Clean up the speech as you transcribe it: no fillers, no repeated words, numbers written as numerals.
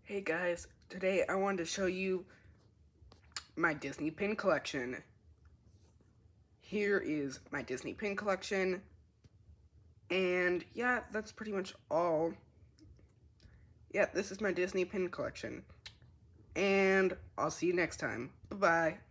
Hey guys, today I wanted to show you my Disney pin collection. Here is my Disney pin collection, and yeah, that's pretty much all. Yeah, this is my Disney pin collection, and I'll see you next time. Bye-bye.